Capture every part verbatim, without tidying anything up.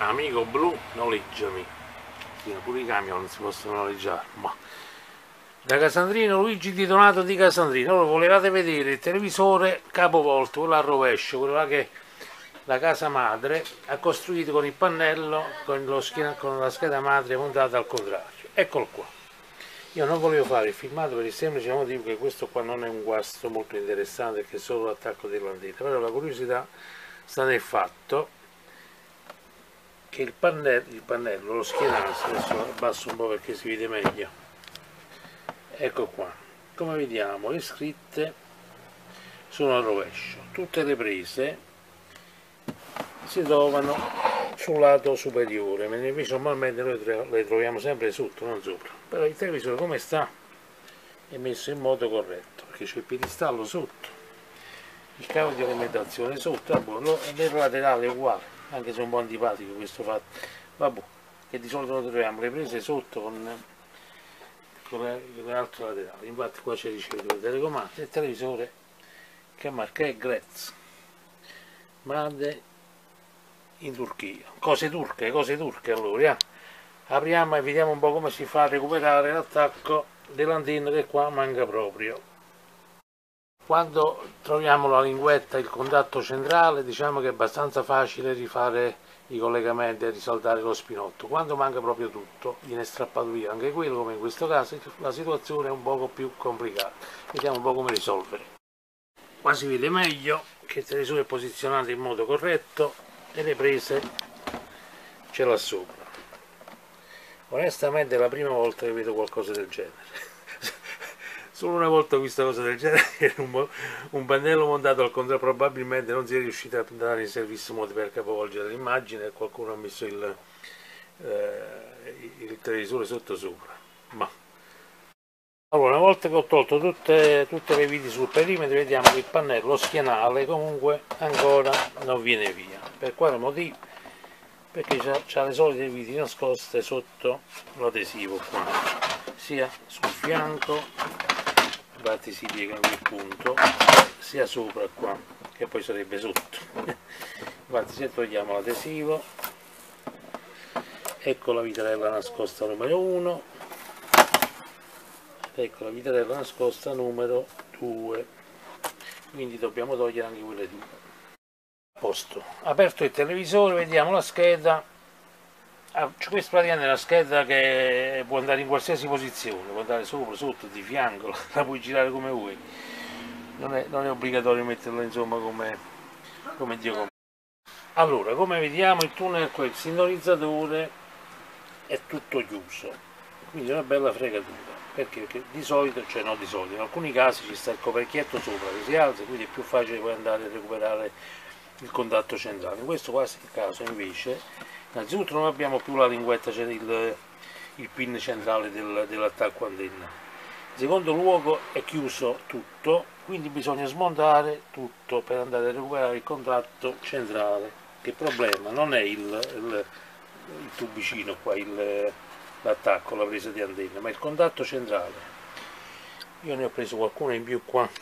Amico blu, noleggiami. Sì, pure i camion si possono noleggiare. Ma da Casandrino, Luigi Di Donato di Casandrino. Allora, volevate vedere il televisore capovolto, quello a rovescio, quello là che la casa madre ha costruito con il pannello, con, lo schiena, con la scheda madre montata al contrario. Eccolo qua. Io non volevo fare il filmato per il semplice motivo che questo qua non è un guasto molto interessante, che è solo l'attacco dell'antena, però la curiosità sta nel fatto che il pannello, il pannello lo schienale, adesso lo abbasso un po' perché si vede meglio, ecco qua, come vediamo le scritte sono a rovescio, tutte le prese si trovano sul lato superiore, mentre invece normalmente noi le troviamo sempre sotto, non sopra. Però il televisore come sta è messo in modo corretto, perché c'è il piedistallo sotto, il cavo di alimentazione sotto, nel laterale è uguale, anche se è un po' antipatico questo fatto, vabbè, che di solito lo troviamo le prese sotto con, con l'altro laterale. Infatti qua c'è il ricevitore telecomando, il televisore che marca è Grez, made in Turchia, cose turche, cose turche. Allora, eh. apriamo e vediamo un po' come si fa a recuperare l'attacco dell'antenna, che qua manca proprio. Quando troviamo la linguetta, il contatto centrale, diciamo che è abbastanza facile rifare i collegamenti e risaldare lo spinotto. Quando manca proprio tutto, viene strappato via anche quello, come in questo caso, la situazione è un poco più complicata. Vediamo un po' come risolvere. Qua si vede meglio che il televisore è posizionato in modo corretto e le prese ce l'ha sopra. Onestamente è la prima volta che vedo qualcosa del genere. Solo una volta ho visto una cosa del genere, un, un pannello montato al contrario, probabilmente non si è riuscito a andare in servizio mode per capovolgere l'immagine e qualcuno ha messo il, eh, il televisore sotto sopra. Ma allora, una volta che ho tolto tutte, tutte le viti sul perimetro, vediamo che il pannello schienale comunque ancora non viene via. Per quale motivo? Perché c'ha le solite viti nascoste sotto l'adesivo qua, sia sul fianco, infatti si piega in quel punto, sia sopra qua, che poi sarebbe sotto. Infatti se togliamo l'adesivo, ecco la vitarella nascosta numero uno, ecco la vitarella nascosta numero due, quindi dobbiamo togliere anche quelle due. A posto, aperto il televisore, vediamo la scheda. Ah, questa praticamente è una scheda che può andare in qualsiasi posizione, può andare sopra, sotto, di fianco, la puoi girare come vuoi, non è, non è obbligatorio metterla insomma come, come Dio comanda. Allora, come vediamo il tunnel qua, il sintonizzatore è tutto chiuso, quindi è una bella fregatura, perché? Perché di solito, cioè no di solito, in alcuni casi ci sta il coperchietto sopra che si alza, quindi è più facile poi andare a recuperare il contatto centrale. In questo caso invece innanzitutto non abbiamo più la linguetta, cioè il, il pin centrale del, dell'attacco antenna. In secondo luogo è chiuso tutto, quindi bisogna smontare tutto per andare a recuperare il contatto centrale. Che il problema non è il, il, il tubicino qua, l'attacco, la presa di antenna, ma il contatto centrale. Io ne ho preso qualcuno in più qua.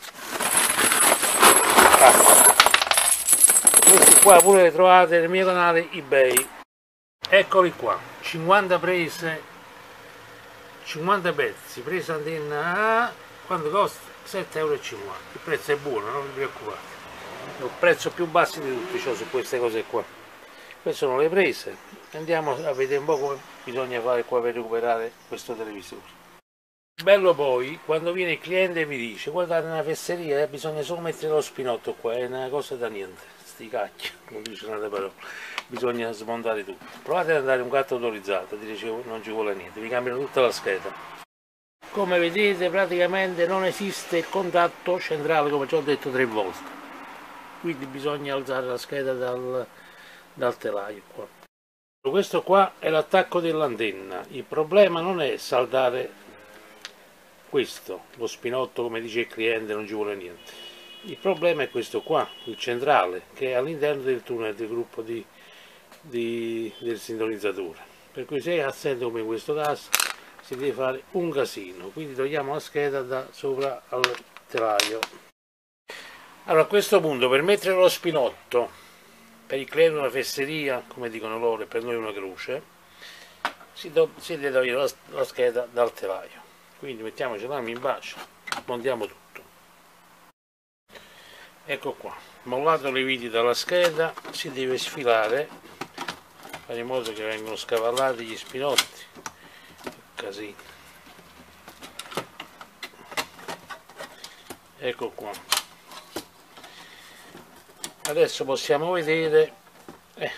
Ah. Questi qua pure le trovate nel mio canale eBay. Eccoli qua, cinquanta prese, cinquanta pezzi, presa antenna A, quanto costa? sette euro e cinquanta, il prezzo è buono, non vi preoccupate, è il prezzo più basso di tutti, cioè, su queste cose qua. Queste sono le prese, andiamo a vedere un po' come bisogna fare qua per recuperare questo televisore. Bello poi, quando viene il cliente e vi dice, guardate una fesseria, eh, bisogna solo mettere lo spinotto qua, è una cosa da niente, sti cacchi, non dice un'altra parola. Bisogna smontare tutto. Provate ad andare un gatto autorizzato, dice non ci vuole niente, vi cambiano tutta la scheda. Come vedete praticamente non esiste il contatto centrale, come ci ho detto tre volte, quindi bisogna alzare la scheda dal, dal telaio qua. Questo qua è l'attacco dell'antenna, il problema non è saldare questo, lo spinotto, come dice il cliente non ci vuole niente, il problema è questo qua, il centrale, che è all'interno del tunnel del gruppo di Di, del sintonizzatore, per cui se è assente come in questo caso si deve fare un casino, quindi togliamo la scheda da sopra al telaio. Allora a questo punto, per mettere lo spinotto per il cliente una fesseria, come dicono loro, e per noi una croce, si, do, si deve togliere la, la scheda dal telaio. Quindi mettiamoci la lama in bacia, montiamo tutto. Ecco qua, mollato le viti dalla scheda, si deve sfilare, fare in modo che vengano scavallati gli spinotti. Casino. Ecco qua. Adesso possiamo vedere, eh.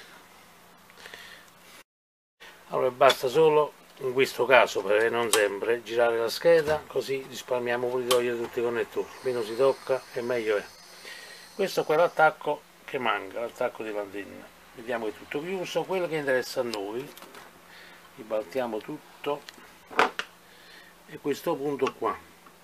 Allora basta solo in questo caso, perché non sempre, girare la scheda, così risparmiamo pure di togliere tutti i connettori, meno si tocca e meglio è. Questo qua è l'attacco che manca, l'attacco dell'antenna. Vediamo che è tutto chiuso. Quello che interessa a noi, ribaltiamo tutto, e questo punto qua,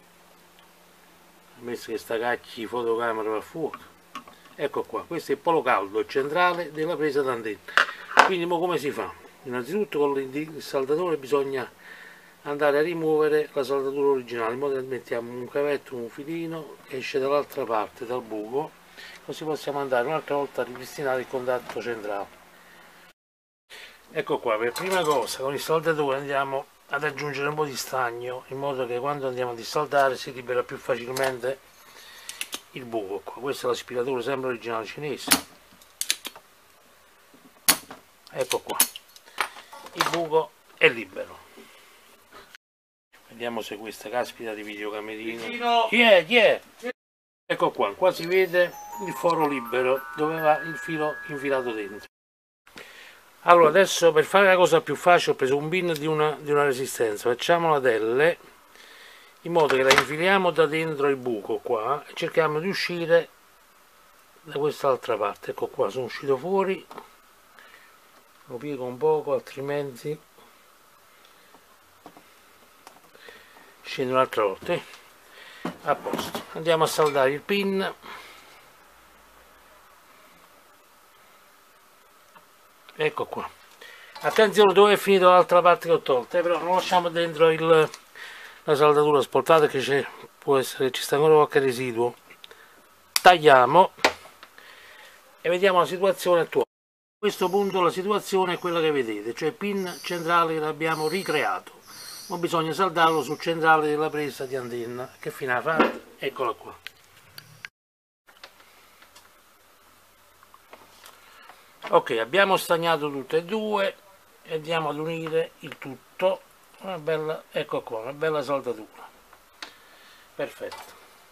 ammesso che sta cacchi fotocamera va fuoco. Ecco qua, questo è il polo caldo centrale della presa d'antenna. Quindi mo come si fa? Innanzitutto con il saldatore bisogna andare a rimuovere la saldatura originale, in modo che mettiamo un cavetto, un filino che esce dall'altra parte, dal buco, così possiamo andare un'altra volta a ripristinare il contatto centrale. Ecco qua, per prima cosa con il saldatore andiamo ad aggiungere un po' di stagno, in modo che quando andiamo a dissaldare si libera più facilmente il buco. Qua. Questo è l'aspiratore sempre originale cinese. Ecco qua, il buco è libero. Vediamo se questa caspita di videocamerino. Chi è? Chi è? Ecco qua, qua si vede il foro libero dove va il filo infilato dentro. Allora adesso, per fare la cosa più facile, ho preso un pin di una, di una resistenza, facciamo la L in modo che la infiliamo da dentro il buco qua e cerchiamo di uscire da quest'altra parte. Ecco qua, sono uscito fuori, lo piego un poco, altrimenti scendo un'altra volta. Eh? A posto, andiamo a saldare il pin. Ecco qua, attenzione dove è finito l'altra parte che ho tolto, eh, però non lasciamo dentro il, la saldatura sportata, che c'è, può essere, ci sta ancora qualche residuo. Tagliamo e vediamo la situazione attuale. A questo punto la situazione è quella che vedete, cioè il pin centrale che l'abbiamo ricreato. Ora bisogna saldarlo sul centrale della presa di antenna. Che fine ha fatto? Eccola qua. Ok, abbiamo stagnato tutte e due e andiamo ad unire il tutto. Una bella, ecco qua, una bella saldatura. Perfetto.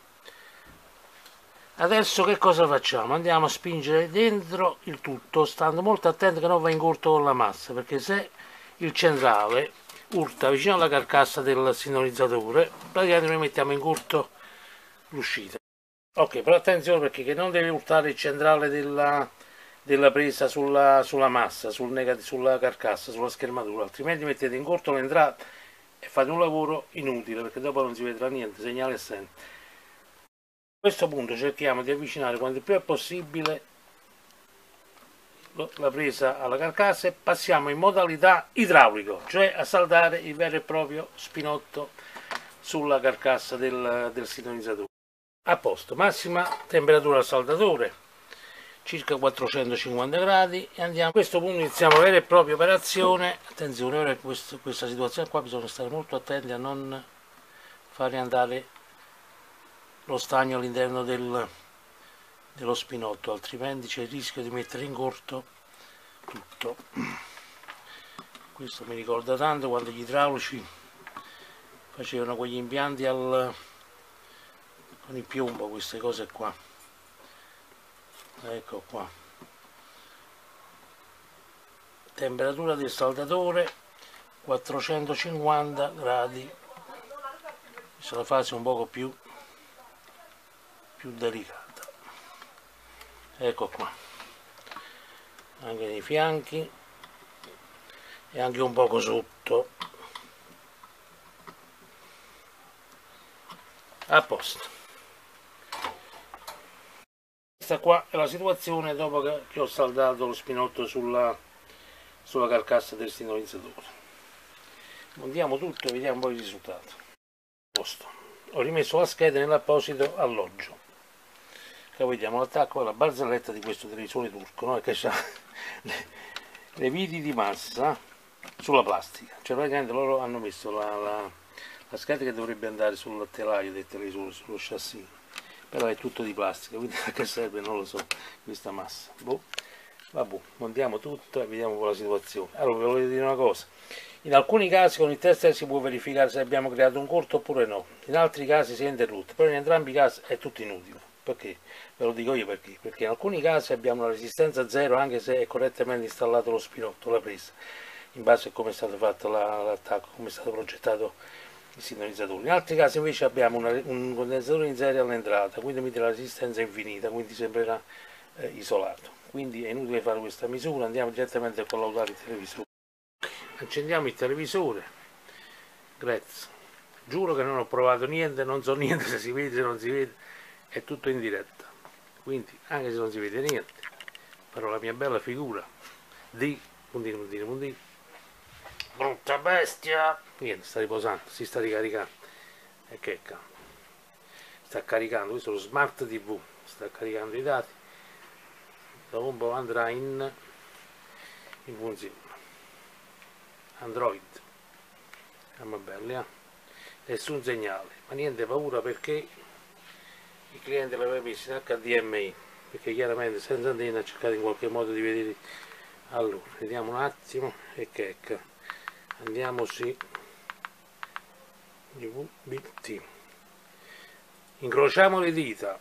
Adesso che cosa facciamo? Andiamo a spingere dentro il tutto, stando molto attenti che non va in corto con la massa, perché se il centrale urta vicino alla carcassa del sintonizzatore, praticamente noi mettiamo in corto l'uscita. Ok, però attenzione, perché che non deve urtare il centrale della, della presa sulla, sulla massa, sul sulla carcassa, sulla schermatura, altrimenti mettete in corto l'entrata e fate un lavoro inutile, perché dopo non si vedrà niente, segnale assente. A questo punto cerchiamo di avvicinare quanto più è possibile la presa alla carcassa e passiamo in modalità idraulico, cioè a saldare il vero e proprio spinotto sulla carcassa del, del sintonizzatore. A posto, massima temperatura al saldatore, circa quattrocentocinquanta gradi, e andiamo. A questo punto iniziamo la vera e propria operazione. Attenzione, ora in questo, questa situazione qua bisogna stare molto attenti a non fare andare lo stagno all'interno del, dello spinotto, altrimenti c'è il rischio di mettere in corto tutto. Questo mi ricorda tanto quando gli idraulici facevano quegli impianti al, con il piombo, queste cose qua. Ecco qua, temperatura del saldatore quattrocentocinquanta gradi. Questa è la fase un poco più più delicata. Ecco qua, anche nei fianchi e anche un poco sotto. A posto. Questa qua è la situazione dopo che, che ho saldato lo spinotto sulla, sulla carcassa del sintonizzatore. Montiamo tutto e vediamo poi il risultato. A posto. Ho rimesso la scheda nell'apposito alloggio. che vediamo l'attacco alla barzelletta di questo televisore turco, no? Che ha le, le viti di massa sulla plastica, cioè praticamente loro hanno messo la, la, la scheda che dovrebbe andare sul telaio del televisore, sullo chassis, però è tutto di plastica, quindi a che serve non lo so questa massa. Boh. Vabbè, montiamo tutto e vediamo un po' la situazione. Allora, vi voglio dire una cosa: in alcuni casi con il tester si può verificare se abbiamo creato un corto oppure no, in altri casi si è interrotto, però in entrambi i casi è tutto inutile. Perché? Ve lo dico io perché. Perché in alcuni casi abbiamo una resistenza zero anche se è correttamente installato lo spinotto, la presa, in base a come è stato fatto l'attacco, come è stato progettato il sintonizzatore. In altri casi invece abbiamo una, un condensatore in serie all'entrata, quindi mette la resistenza infinita, quindi sembrerà eh, isolato. Quindi è inutile fare questa misura, andiamo direttamente a collaudare il televisore. Accendiamo il televisore, grazie. Giuro che non ho provato niente, non so niente se si vede, se non si vede, è tutto in diretta. Quindi anche se non si vede niente, farò la mia bella figura di puntino, puntino, puntino. Brutta bestia! Niente, sta riposando, si sta ricaricando. E che cambia? Sta caricando, questo è lo smart tivù, sta caricando i dati. Dopo un po' andrà in, in funzione. Android. Siamo belli, eh? Nessun segnale, ma niente paura perché il cliente l'aveva messo in H D M I, perché chiaramente senza antenna ha cercato in qualche modo di vedere. Allora, vediamo un attimo e che andiamo su U B T, incrociamo le dita,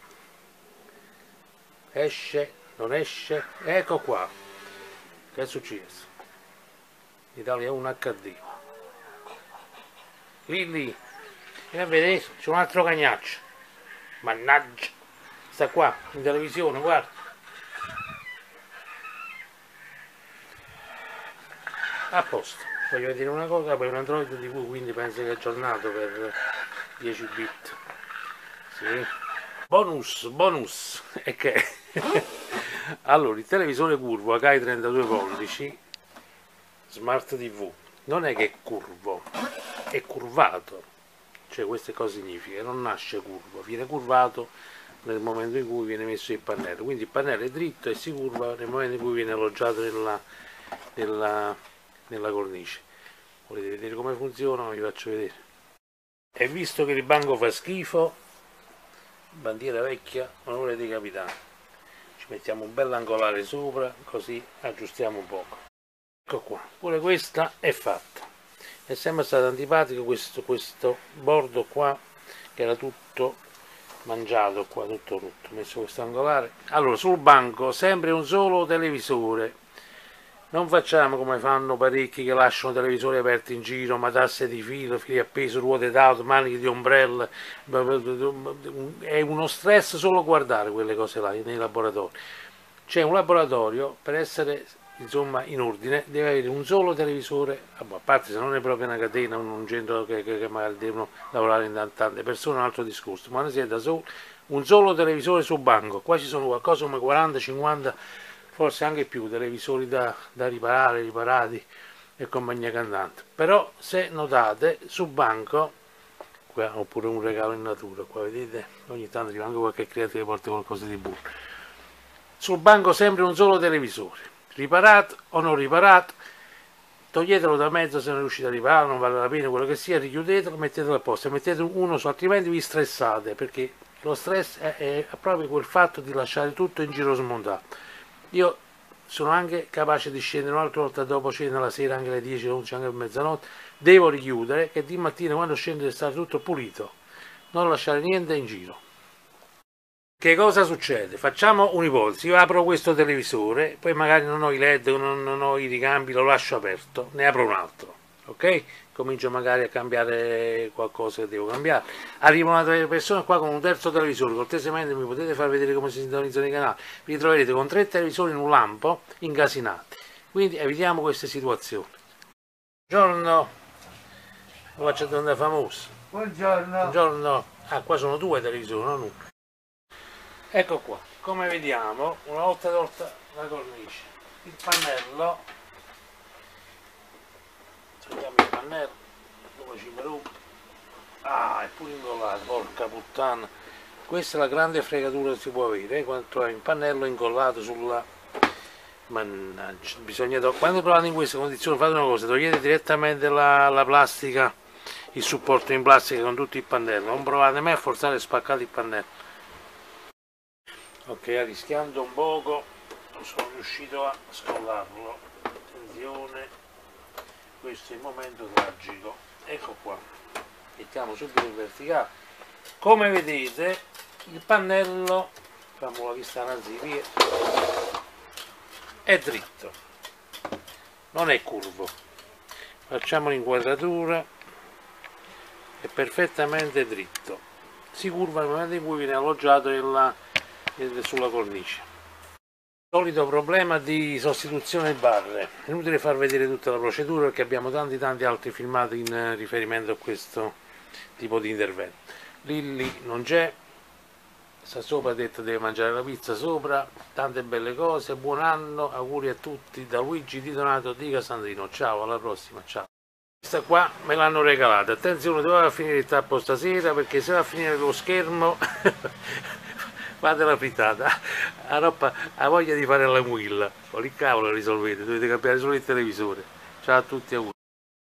esce, non esce, ecco qua, che è successo? Italia uno H D, lì lì, e a vedere, c'è un altro cagnaccio, mannaggia, sta qua in televisione, guarda, a posto. Voglio vedere una cosa, poi un Android tivù, quindi penso che è aggiornato per dieci bit. Sì. Bonus, bonus, e che? Allora, il televisore curvo H I trentadue pollici, smart tivù, non è che è curvo, è curvato. Cioè questo cosa significa? Non nasce curvo, viene curvato nel momento in cui viene messo il pannello. Quindi il pannello è dritto e si curva nel momento in cui viene alloggiato nella, nella nella cornice. Volete vedere come funziona? Vi faccio vedere. E visto che il banco fa schifo, bandiera vecchia, onore dei capitani, ci mettiamo un bel angolare sopra, così aggiustiamo un poco. Ecco qua, pure questa è fatta. È sempre stato antipatico questo, questo bordo qua, che era tutto mangiato qua, tutto rotto. Ho messo questo angolare. Allora, sul banco sempre un solo televisore. Non facciamo come fanno parecchi che lasciano televisori aperti in giro, matasse di filo, fili appesi, ruote d'auto, maniche di ombrelle. È uno stress solo guardare quelle cose là nei laboratori. C'è un laboratorio, per essere insomma in ordine, deve avere un solo televisore, a parte se non è proprio una catena, un centro che, che, che magari devono lavorare in tante persone, un altro discorso, ma ne si è da solo, un solo televisore sul banco. Qua ci sono qualcosa come quaranta cinquanta, forse anche più, televisori da, da riparare, riparati e compagnia cantante. Però se notate, sul banco, qua ho pure un regalo in natura, qua vedete, ogni tanto arriva anche qualche cliente che porta qualcosa di buono. Sul banco sempre un solo televisore, riparato o non riparato, toglietelo da mezzo se non riuscite a riparare, non vale la pena, quello che sia, richiudetelo, mettetelo a posto, mettete uno su, altrimenti vi stressate, perché lo stress è, è proprio quel fatto di lasciare tutto in giro smontato. Io sono anche capace di scendere un'altra volta dopo cena la sera, anche alle dieci, alle undici, anche a mezzanotte, devo richiudere, che di mattina quando scendo deve stare tutto pulito, non lasciare niente in giro. Che cosa succede? Facciamo un'ipotesi, io apro questo televisore, poi magari non ho i led, non, non ho i ricambi, lo lascio aperto, ne apro un altro, ok? Comincio magari a cambiare qualcosa che devo cambiare. Arriva una persona qua con un terzo televisore, cortesemente mi potete far vedere come si sintonizzano i canali? Vi troverete con tre televisori in un lampo incasinati, quindi evitiamo queste situazioni. Buongiorno, lo faccio da famoso. Buongiorno. Buongiorno. Ah, qua sono due televisori, non uno. Ecco qua, come vediamo, una volta tolta la cornice, il pannello, togliamo il pannello, dove ci mi rompe, ah, è pure incollato, porca puttana, Questa è la grande fregatura che si può avere, eh, quando trovi un pannello incollato sulla... Mannaggia, bisogna... Quando provate in queste condizioni fate una cosa, togliete direttamente la, la plastica, il supporto in plastica con tutto il pannello, non provate mai a forzare e spaccate il pannello. Ok, arrischiando un poco sono riuscito a scollarlo. Attenzione, questo è il momento tragico. Ecco qua, mettiamo subito in verticale. Come vedete il pannello, facciamo la vista avanti via, è dritto, non è curvo. Facciamo l'inquadratura, è perfettamente dritto, si curva nel momento in cui viene alloggiato nella, sulla cornice. Solito problema di sostituzione barre, è inutile far vedere tutta la procedura perché abbiamo tanti tanti altri filmati in riferimento a questo tipo di intervento. Lì, lì non c'è, sta sopra detto deve mangiare la pizza sopra, tante belle cose, buon anno, auguri a tutti da Luigi Di Donato di Casandrino, ciao, alla prossima, ciao. Questa qua me l'hanno regalata, attenzione, doveva finire il tappo stasera perché se va a finire lo schermo fate la frittata, la roba ha voglia di fare la muilla, con il cavolo risolvete, dovete cambiare solo il televisore. Ciao a tutti, auguri.